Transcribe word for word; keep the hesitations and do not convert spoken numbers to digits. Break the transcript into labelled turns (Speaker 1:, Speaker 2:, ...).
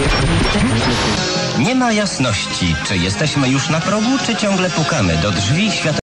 Speaker 1: Nie ma jasności, czy jesteśmy już na progu, czy ciągle pukamy do drzwi świata.